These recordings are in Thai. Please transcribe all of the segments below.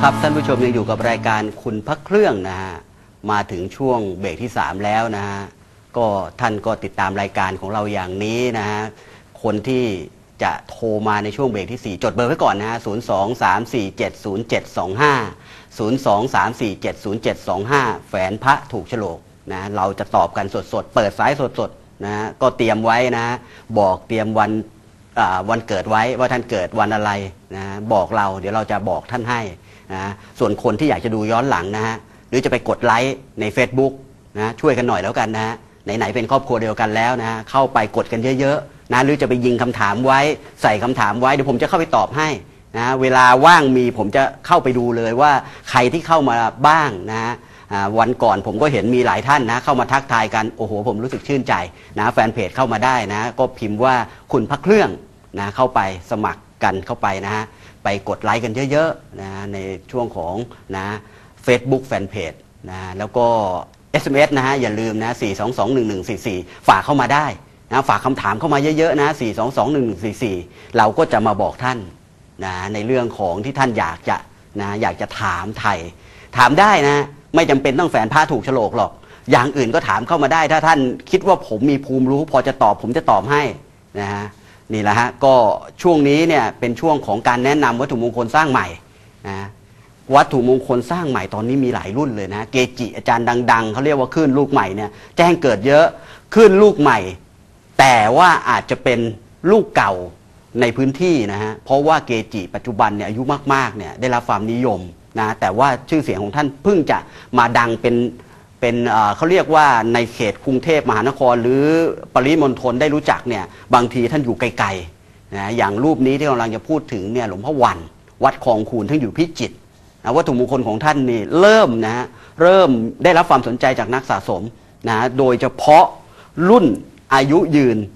ครับท่านผู้ชมยังอยู่กับรายการคุณพระเครื่องนะฮะมาถึงช่วงเบรกที่3แล้วนะฮะก็ท่านก็ติดตามรายการของเราอย่างนี้นะฮะคนที่จะโทรมาในช่วงเบรกที่4จดเบอร์ไว้ก่อนนะฮะ023470725 แฝนพระถูกโฉลกนะเราจะตอบกันสดๆเปิดสายสดๆนะก็เตรียมไว้นะบอกเตรียมวันเกิดไว้ว่าท่านเกิดวันอะไรนะบอกเราเดี๋ยวเราจะบอกท่านให้นะส่วนคนที่อยากจะดูย้อนหลังนะฮะหรือจะไปกดไลค์ใน Facebook นะช่วยกันหน่อยแล้วกันนะฮะไหนๆเป็นครอบครัวเดียวกันแล้วนะเข้าไปกดกันเยอะๆนะหรือจะไปยิงคำถามไว้ใส่คำถามไว้เดี๋ยวผมจะเข้าไปตอบให้นะเวลาว่างมีผมจะเข้าไปดูเลยว่าใครที่เข้ามาบ้างนะวันก่อนผมก็เห็นมีหลายท่านนะเข้ามาทักทายกันโอ้โหผมรู้สึกชื่นใจนะแฟนเพจเข้ามาได้นะก็พิมพ์ว่าคุณพระเครื่องนะเข้าไปสมัครกันเข้าไปนะฮะไปกดไลค์กันเยอะๆนะในช่วงของนะ Facebook แฟนเพจนะแล้วก็ SMS นะฮะอย่าลืมนะ4221144ฝากเข้ามาได้นะฝากคำถามเข้ามาเยอะๆนะ4221144เราก็จะมาบอกท่านนะในเรื่องของที่ท่านอยากจะถามไทยถามได้นะไม่จำเป็นต้องแฝนพระถูกโฉลกหรอกอย่างอื่นก็ถามเข้ามาได้ถ้าท่านคิดว่าผมมีภูมิรู้พอจะตอบผมจะตอบให้นะฮะนี่แหละฮะก็ช่วงนี้เนี่ยเป็นช่วงของการแนะนำวัตถุมงคลสร้างใหม่นะวัตถุมงคลสร้างใหม่ตอนนี้มีหลายรุ่นเลยนะเกจิอาจารย์ดังๆเขาเรียกว่าคลื่นลูกใหม่เนี่ยแจ้งเกิดเยอะคลื่นลูกใหม่แต่ว่าอาจจะเป็นลูกเก่าในพื้นที่นะฮะเพราะว่าเกจิปัจจุบันเนี่ยอายุมากๆเนี่ยได้รับความนิยมนะแต่ว่าชื่อเสียงของท่านเพิ่งจะมาดังเป็นเขาเรียกว่าในเขตกรุงเทพมหานครหรือปริมณฑลได้รู้จักเนี่ยบางทีท่านอยู่ไกลๆนะอย่างรูปนี้ที่กำลังจะพูดถึงเนี่ยหลวงพ่อวันวัดคลองคูนท่านอยู่พิจิตรนะวัตถุมงคลของท่านนี่เริ่มได้รับความสนใจจากนักสะสมนะโดยเฉพาะรุ่นอายุยืน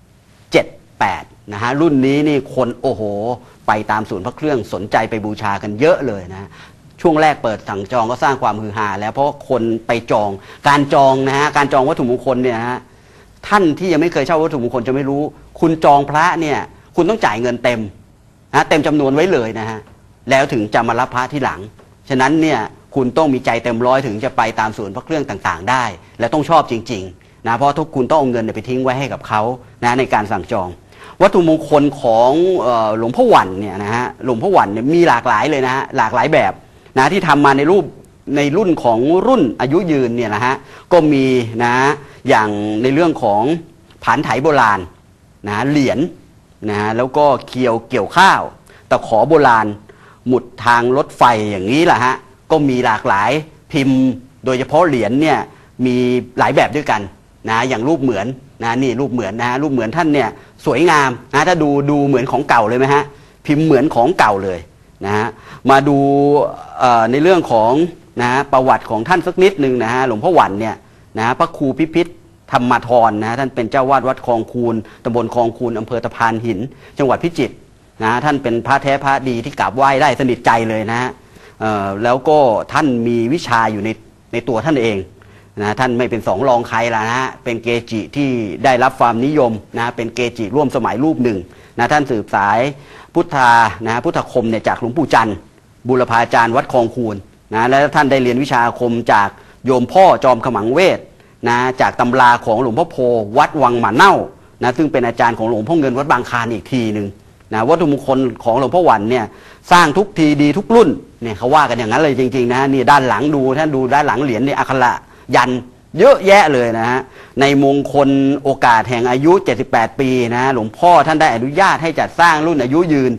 78นะฮะรุ่นนี้นี่คนโอ้โหไปตามศูนย์พระเครื่องสนใจไปบูชากันเยอะเลยนะช่วงแรกเปิดสั่งจองก็สร้างความฮือฮาแล้วเพราะคนไปจองการจองนะฮะการจองวัตถุมงคลเนี่ยฮะท่านที่ยังไม่เคยเช่าวัตถุมงคลจะไม่รู้คุณจองพระเนี่ยคุณต้องจ่ายเงินเต็มนะเต็มจำนวนไว้เลยนะฮะแล้วถึงจะมารับพระที่หลังฉะนั้นเนี่ยคุณต้องมีใจเต็มร้อยถึงจะไปตามศูนย์พระเครื่องต่างๆได้และต้องชอบจริงๆนะเพราะทุกคุณต้องเอาเงินไปทิ้งไว้ให้กับเขานะในการสั่งจองวัตถุมงคลของหลวงพ่อวันเนี่ยนะฮะหลวงพ่อวันเนี่ยมีหลากหลายเลยนะฮะหลากหลายแบบนะที่ทำมาในรุ่นของรุ่นอายุยืนเนี่ยนะฮะก็มีนะอย่างในเรื่องของผานไถโบราณนะเหรียญนะแล้วก็เกี่ยวข้าวตะขอโบราณหมุดทางรถไฟอย่างนี้แหละฮะก็มีหลากหลายพิมพ์โดยเฉพาะเหรียญเนี่ยมีหลายแบบด้วยกันนะอย่างรูปเหมือนนะนี่รูปเหมือนนะรูปเหมือนท่านเนี่ยสวยงามนะถ้าดูเหมือนของเก่าเลยไหมฮะพิมพ์เหมือนของเก่าเลยนะฮะมาดูในเรื่องของนะประวัติของท่านสักนิดหนึ่งนะฮะหลวงพ่อวันเนี่ยนะพระครูพิพิธธรรมธรนะท่านเป็นเจ้าวาดวัดคลองคูนตำบลคลองคูนอำเภอตะพานหินจังหวัดพิจิตรนะท่านเป็นพระแท้พระดีที่กราบไหว้ได้สนิทใจเลยนะฮะแล้วก็ท่านมีวิชาอยู่ในตัวท่านเองนะท่านไม่เป็นสองรองใครละนะฮะเป็นเกจิที่ได้รับความนิยมนะเป็นเกจิร่วมสมัยรูปหนึ่งนะท่านสืบสายพุทธคมเนี่ยจากหลวงปู่จันทร์บุรพาจารย์วัดคลองคูนนะและท่านได้เรียนวิชาอาคมจากโยมพ่อจอมขมังเวทนะจากตำราของหลวงพ่อโพวัดวังหมาเน่านะซึ่งเป็นอาจารย์ของหลวงพ่อเงินวัดบางคลานอีกทีหนึ่งนะวัตถุมงคลของหลวงพ่อวันเนี่ยสร้างทุกทีดีทุกรุ่นเนี่ยเขาว่ากันอย่างนั้นเลยจริงๆนะนี่ด้านหลังท่านดูด้านหลังเหรียญเนี่ยอักขระยันเยอะแยะเลยนะฮะในมงคลโอกาสแห่งอายุ78ปีนะหลวงพ่อท่านได้อนุญาตให้จัดสร้างรุ่นอายุยืน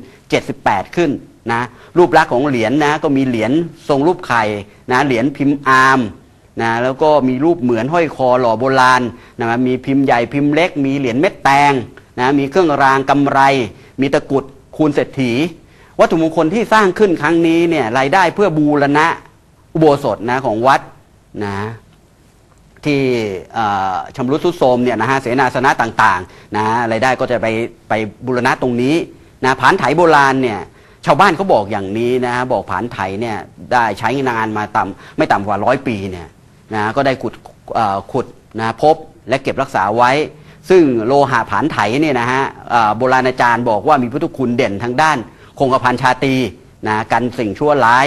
78ขึ้นนะรูปลักษณ์ของเหรียญนะก็มีเหรียญทรงรูปไข่นะเหรียญพิมพ์อาร์มนะแล้วก็มีรูปเหมือนห้อยคอหล่อโบราณนะมีพิมพ์ใหญ่พิมพ์เล็กมีเหรียญเม็ดแตงนะมีเครื่องรางกำไรมีตะกุดคูณเศรษฐีวัตถุมงคลที่สร้างขึ้นครั้งนี้เนี่ยรายได้เพื่อบูรณะอุโบสถนะของวัดนะที่ชำรุดทรุดโทรมเนี่ยนะฮะเสนาสนะต่างๆนะรายได้ก็จะไปบูรณะตรงนี้นะผานไถโบราณเนี่ยชาวบ้านเขาบอกอย่างนี้นะบอกผานไถเนี่ยได้ใช้งานมาไม่ต่ำกว่า100 ปีเนี่ยนะก็ได้ขุดนะพบและเก็บรักษาไว้ซึ่งโลหะผานไถเนี่ยนะฮะโบราณอาจารย์บอกว่ามีพุทธคุณเด่นทางด้านคงกระพันชาตรีนะกันสิ่งชั่วร้าย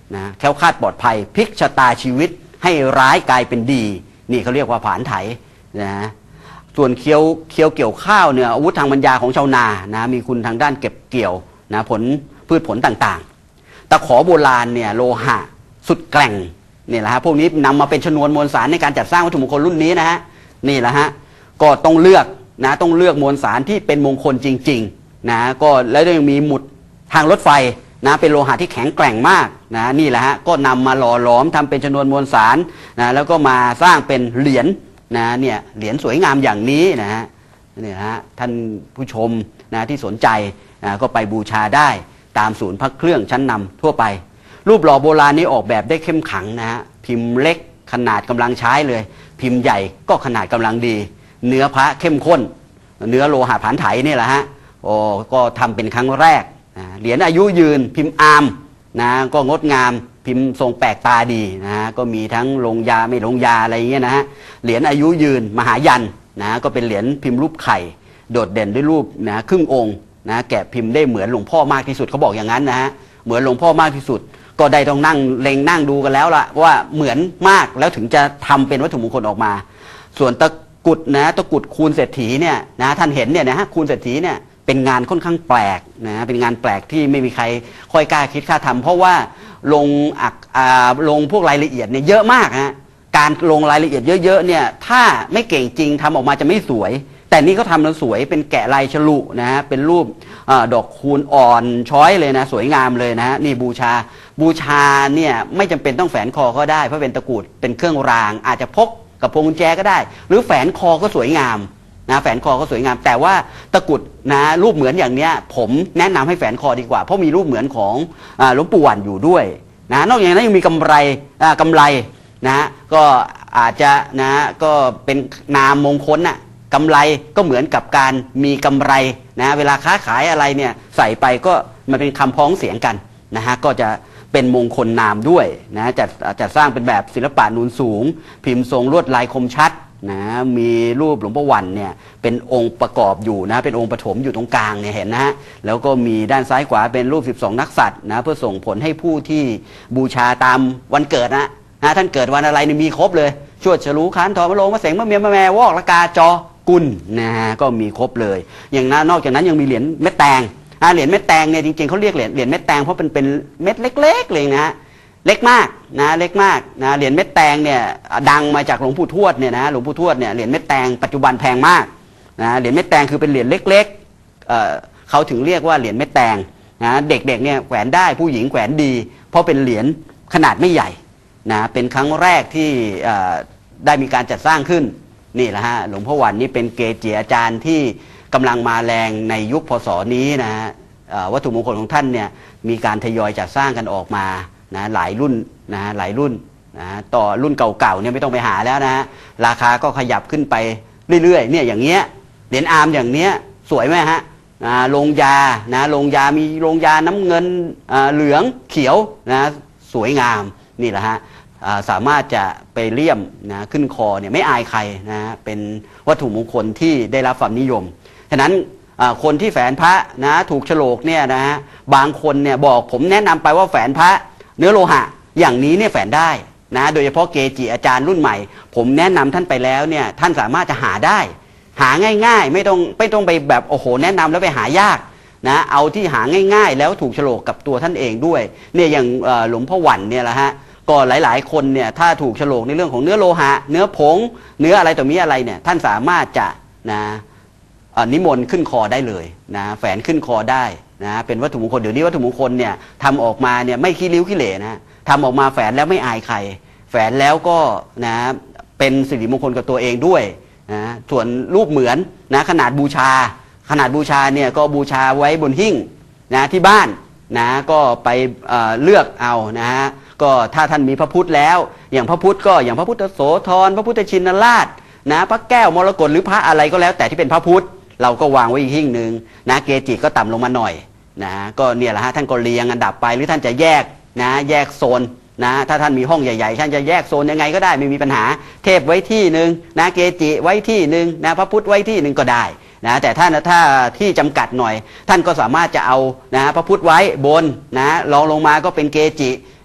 นะแคล้วคลาดปลอดภัยพลิกชะตาชีวิตให้ร้ายกลายเป็นดีนี่เขาเรียกว่าผานไถนะส่วนเคี้ยวเกี่ยวข้าวเนี่ยอาวุธทางปัญญาของชาวนานะมีคุณทางด้านเก็บเกี่ยวนะพืชผลต่างๆตะขอโบราณเนี่ยโลหะสุดแกร่งนี่แหละฮะพวกนี้นำมาเป็นชนวนมวลสารในการจัดสร้างวัตถุมงคลรุ่นนี้นะฮะนี่แหละฮะก็ต้องเลือกนะต้องเลือกมวลสารที่เป็นมงคลจริงๆนะก็แล้วยังมีหมุดทางรถไฟนะเป็นโลหะที่แข็งแกร่งมากนะนี่แหละฮะก็นำมาหล่อหลอมทำเป็นชนวนมวลสารนะแล้วก็มาสร้างเป็นเหรียญนะเนี่ยเหรียญสวยงามอย่างนี้นะฮะเนี่ยฮะท่านผู้ชมนะที่สนใจนะก็ไปบูชาได้ตามศูนย์พระเครื่องชั้นนำทั่วไปรูปหล่อโบราณนี้ออกแบบได้เข้มขังนะฮะพิมพ์เล็กขนาดกำลังใช้เลยพิมพ์ใหญ่ก็ขนาดกำลังดีเนื้อพระเข้มข้นเนื้อโลหะผานไถนี่แหละฮะก็ทำเป็นครั้งแรกเหรียญอายุยืนพิมพ์อาร์มนะก็งดงามพิมพ์ทรงแปลกตาดีนะก็มีทั้งลงยาไม่ลงยาอะไรอย่างเงี้ยนะฮะเหรียญอายุยืนมหายันนะก็เป็นเหรียญพิมพ์รูปไข่โดดเด่นด้วยรูปนะครึ่งองค์นะแกะพิมพ์ได้เหมือนหลวงพ่อมากที่สุดเขาบอกอย่างนั้นนะฮะเหมือนหลวงพ่อมากที่สุดก็ได้ต้องนั่งเล็งนั่งดูกันแล้วล่ะว่าเหมือนมากแล้วถึงจะทำเป็นวัตถุมงคลออกมาส่วนตะกุดนะตะกุดคูณเศรษฐีเนี่ยนะท่านเห็นเนี่ยนะฮะคูณเศรษฐีเนี่ยเป็นงานค่อนข้างแปลกนะเป็นงานแปลกที่ไม่มีใครค่อยกล้าคิดกล้าทำเพราะว่าลงพวกรายละเอียดเนี่ยเยอะมากฮะการลงรายละเอียดเยอะๆเนี่ยถ้าไม่เก่งจริงทำออกมาจะไม่สวยแต่นี่เขาทำแล้วสวยเป็นแกะลายฉลุนะฮะเป็นรูปดอกคูณอ่อนช้อยเลยนะสวยงามเลยนะฮะนี่บูชาเนี่ยไม่จำเป็นต้องแฝนคอก็ได้เพราะเป็นตะกรุดเป็นเครื่องรางอาจจะพกกับพวงกุญแจก็ได้หรือแฝนคอก็สวยงามนะแฝนคอก็สวยงามแต่ว่าตะกรุดนะรูปเหมือนอย่างเนี้ยผมแนะนำให้แฝนคอดีกว่าเพราะมีรูปเหมือนของหลวงปู่หวันอยู่ด้วยนะนอกจากนั้นยังมีกำไรนะก็อาจจะนะก็เป็นนามมงคลน่ะกำไรก็เหมือนกับการมีกำไรนะเวลาค้าขายอะไรเนี่ยใส่ไปก็มันเป็นคำพ้องเสียงกันนะฮะก็จะเป็นมงคลนามด้วยนะจะสร้างเป็นแบบศิลปะนูนสูงพิมพ์ทรงลวดลายคมชัดนะมีรูปหลวงพ่อวันเนี่ยเป็นองค์ประกอบอยู่นะเป็นองค์ปฐมอยู่ตรงกลางเนี่ยเห็นนะฮะแล้วก็มีด้านซ้ายขวาเป็นรูป12นักษัตริย์นะเพื่อส่งผลให้ผู้ที่บูชาตามวันเกิดนะท่านเกิดวันอะไรนี่มีครบเลยชวดฉลูค้านทอมะโรงมะเสงมะเมียมะแมวอกละกาจอกุลนะฮะก็มีครบเลยอย่างนั้นนอกจากนั้นยังมีเหรียญเม็ดแตงเหรียญเม็ดแตงเนี่ยจริงๆเขาเรียกเหรียญเม็ดแตงเพราะเป็นเม็ดเล็กๆเลยนะฮะเล็กมากนะเล็กมากนะเหรียญเม็ดแตงเนี่ยดังมาจากหลวงปู่ทวดเนี่ยนะหลวงปู่ทวดเนี่ยเหรียญเม็ดแตงปัจจุบันแพงมากนะเหรียญเม็ดแตงคือเป็นเหรียญเล็กๆเขาถึงเรียกว่าเหรียญเม็ดแตงนะเด็กๆเนี่ยแขวนได้ผู้หญิงแขวนดีเพราะเป็นเหรียญขนาดไม่ใหญ่นะเป็นครั้งแรกที่ได้มีการจัดสร้างขึ้นนี่แหละฮะหลวงพ่อวันนี่เป็นเกจิอาจารย์ที่กำลังมาแรงในยุคพศนี้นะฮะวัตถุมงคลของท่านเนี่ยมีการทยอยจัดสร้างกันออกมานะหลายรุ่นนะหลายรุ่นนะต่อรุ่นเก่าๆเนี่ยไม่ต้องไปหาแล้วนะราคาก็ขยับขึ้นไปเรื่อยๆเนี่ยอย่างเงี้ยเหรียญอาร์มอย่างเนี้ยสวยไหมฮะลงยานะลงยามีลงยาน้ำเงินเหลืองเขียวนะสวยงามนี่แหละฮะสามารถจะไปเลี่ยมนะขึ้นคอเนี่ยไม่อายใครนะเป็นวัตถุมงคลที่ได้รับความนิยมฉะนั้นคนที่แฝนพระนะถูกโฉลกเนี่ยนะฮะบางคนเนี่ยบอกผมแนะนำไปว่าแฝนพระเนื้อโลหะอย่างนี้เนี่ยแฝนได้นะโดยเฉพาะเกจิอาจารย์รุ่นใหม่ผมแนะนำท่านไปแล้วเนี่ยท่านสามารถจะหาได้หาง่ายๆไม่ต้องไปแบบโอ้โหแนะนำแล้วไปหายากนะเอาที่หาง่ายๆแล้วถูกโฉลกกับตัวท่านเองด้วยเนี่ยอย่างหลวงพ่อหวันเนี่ยแหละฮะก็หลายๆคนเนี่ยถ้าถูกโฉลกในเรื่องของเนื้อโลหะเนื้อผงเนื้ออะไรต่อมีอะไรเนี่ยท่านสามารถจะนะนิมนต์ขึ้นคอได้เลยนะแฝนขึ้นคอได้นะเป็นวัตถุมงคลเดี๋ยวนี้วัตถุมงคลเนี่ยทำออกมาเนี่ยไม่ขี้ริ้วขี้เหร่นะทำออกมาแฝนแล้วไม่อายใครแฝนแล้วก็นะเป็นสิริมงคลกับตัวเองด้วยนะส่วนรูปเหมือนนะขนาดบูชาเนี่ยก็บูชาไว้บนหิ้งนะที่บ้านนะก็ไปเลือกเอานะฮะก็ถ้าท่านมีพระพุทธแล้วอย่างพระพุทธก็อย่างพระพุทธโสธรพระพุทธชินราชนะพระแก้วมรกตหรือพระอะไรก็แล้วแต่ที่เป็นพระพุทธเราก็วางไว้อีกหิ้งหนึ่งนะเกจิก็ต่ำลงมาหน่อยนะก็เนี่ยแหละฮะท่านก็เรียงอันดับไปหรือท่านจะแยกนะแยกโซนนะถ้าท่านมีห้องใหญ่ๆท่านจะแยกโซนยังไงก็ได้ไม่มีปัญหาเทพไว้ที่หนึ่งนะเกจิไว้ที่หนึ่งนะพระพุทธไว้ที่หนึ่งก็ได้นะแต่ถ้าที่จำกัดหน่อยท่านก็สามารถจะเอานะพระพุทธไว้บนนะรองลงมาก็เป็นเกจิ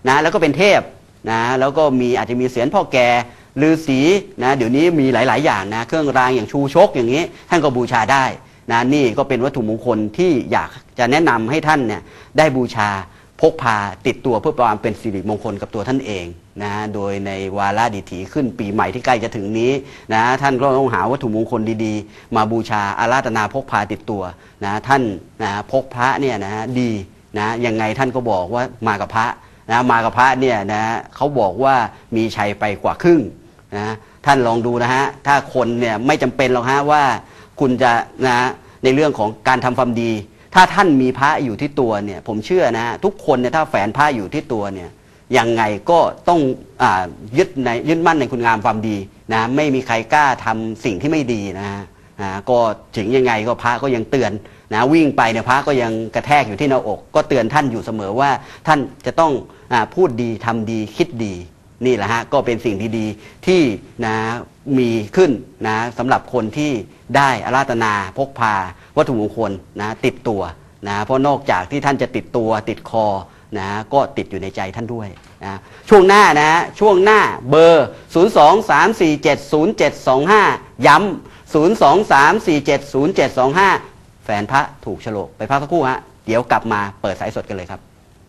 นะแล้วก็เป็นเทพนะแล้วก็อาจจะมีเสียรพ่อแก่ฤาษีนะเดี๋ยวนี้มีหลายๆอย่างนะเครื่องรางอย่างชูชกอย่างนี้ท่านก็บูชาได้นะนี่ก็เป็นวัตถุมงคลที่อยากจะแนะนำให้ท่านเนี่ยได้บูชาพกพาติดตัวเพื่อความเป็นสิริมงคลกับตัวท่านเองนะโดยในวาระดิถีขึ้นปีใหม่ที่ใกล้จะถึงนี้นะท่านก็ต้องหาวัตถุมงคลดีๆมาบูชาอาราธนาพกพาติดตัวนะท่านนะพกพระเนี่ยนะดีนะยังไงท่านก็บอกว่ามากับพระนะมากับพระเนี่ยนะเขาบอกว่ามีชัยไปกว่าครึ่งนะท่านลองดูนะฮะถ้าคนเนี่ยไม่จำเป็นหรอกฮะว่าคุณจะนะในเรื่องของการทำความดีถ้าท่านมีพระอยู่ที่ตัวเนี่ยผมเชื่อนะทุกคนเนี่ยถ้าแฝงพระอยู่ที่ตัวเนี่ยยังไงก็ต้องยึดมั่นในคุณงามความดีนะไม่มีใครกล้าทำสิ่งที่ไม่ดีนะก็ถึงยังไงก็พระก็ยังเตือนนะวิ่งไปเนี่ยพระก็ยังกระแทกอยู่ที่หน้าอกก็เตือนท่านอยู่เสมอว่าท่านจะต้องพูดดีทำดีคิดดีนี่แหละฮะก็เป็นสิ่งดีๆที่นะมีขึ้นนะสำหรับคนที่ได้อาราธนาพกพาวัตถุมงคลนะติดตัวนะเพราะนอกจากที่ท่านจะติดตัวติดคอนะก็ติดอยู่ในใจท่านด้วยนะช่วงหน้านะช่วงหน้าเบอร์ 023470725 ย้ำ 023470725 แฝนพระถูกโฉลกไปพักสักครู่ฮะเดี๋ยวกลับมาเปิดสายสดกันเลยครับ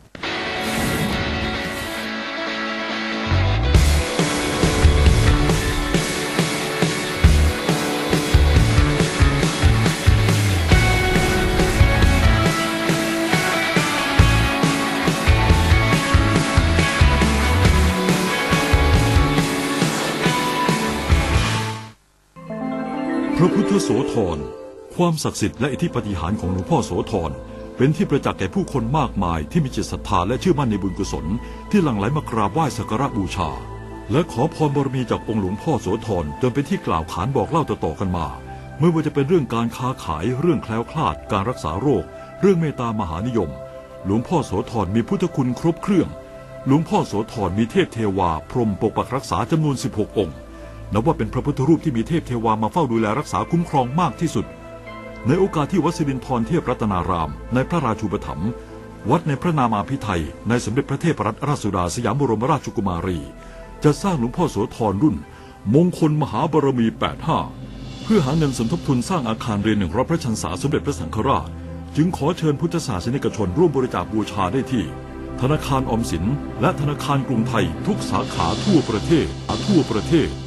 พระพุทธโสธรความศักดิ์สิทธิ์และอิทธิปาฏิหาริย์ของหลวงพ่อโสธรเป็นที่ประจักษ์แก่ผู้คนมากมายที่มีจิตศรัทธาและเชื่อมั่นในบุญกุศลที่หลั่งไหลมากราบไหว้สักการะบูชาและขอพรบารมีจากองค์หลวงพ่อโสธรจนเป็นที่กล่าวขานบอกเล่าต่อๆกันมาไม่ว่าจะเป็นเรื่องการค้าขายเรื่องแคล้วคลาดการรักษาโรคเรื่องเมตตามหานิยมหลวงพ่อโสธรมีพุทธคุณครบเครื่องหลวงพ่อโสธรมีเทพเทวาพรหมปกปักรักษาจำนวน16 องค์นับว่าเป็นพระพุทธรูปที่มีเทพเทวามาเฝ้าดูแลรักษาคุ้มครองมากที่สุดในโอกาสที่วัดสิรินธรเทพรัตนารามในพระราชูปถัมภ์วัดในพระนามาภิไธยในสมเด็จพระเทพรัตนราชสุดาสยามบรมราชกุมารีจะสร้างหลวงพ่อโสธรรุ่นมงคลมหาบารมี 85เพื่อหาเงินสมทบทุนสร้างอาคารเรียน100 พระชันษาสมเด็จพระสังฆราชจึงขอเชิญพุทธศาสนิกชนร่วมบริจาคบูชาได้ที่ธนาคารออมสินและธนาคารกรุงไทยทุกสาขาทั่วประเทศ